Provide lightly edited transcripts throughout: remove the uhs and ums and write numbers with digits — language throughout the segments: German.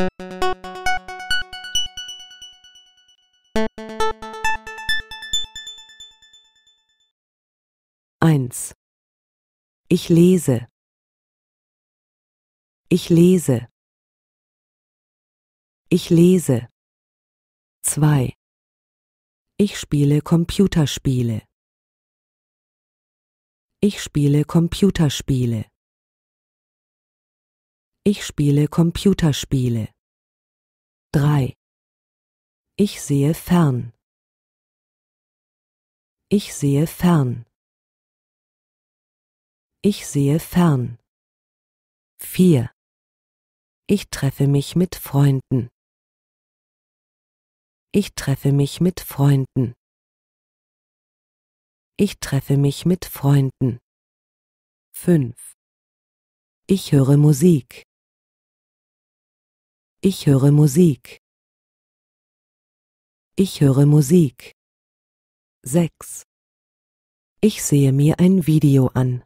1. Ich lese. Ich lese. Ich lese. 2. Ich spiele Computerspiele. Ich spiele Computerspiele. Ich spiele Computerspiele. 3. Ich sehe fern. Ich sehe fern. Ich sehe fern. 4. Ich treffe mich mit Freunden. Ich treffe mich mit Freunden. Ich treffe mich mit Freunden. 5. Ich höre Musik. Ich höre Musik. Ich höre Musik. 6. Ich sehe mir ein Video an.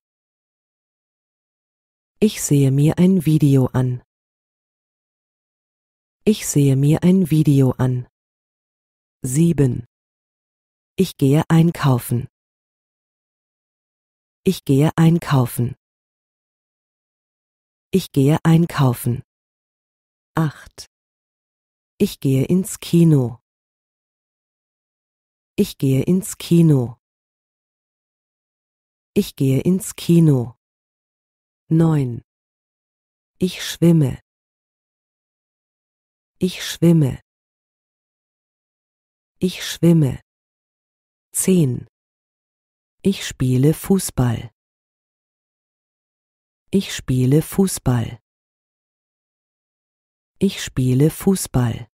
Ich sehe mir ein Video an. Ich sehe mir ein Video an. 7. Ich gehe einkaufen. Ich gehe einkaufen. Ich gehe einkaufen. 8. Ich gehe ins Kino. Ich gehe ins Kino. Ich gehe ins Kino. 9. Ich schwimme. Ich schwimme. Ich schwimme. 10. Ich spiele Fußball. Ich spiele Fußball. Ich spiele Fußball.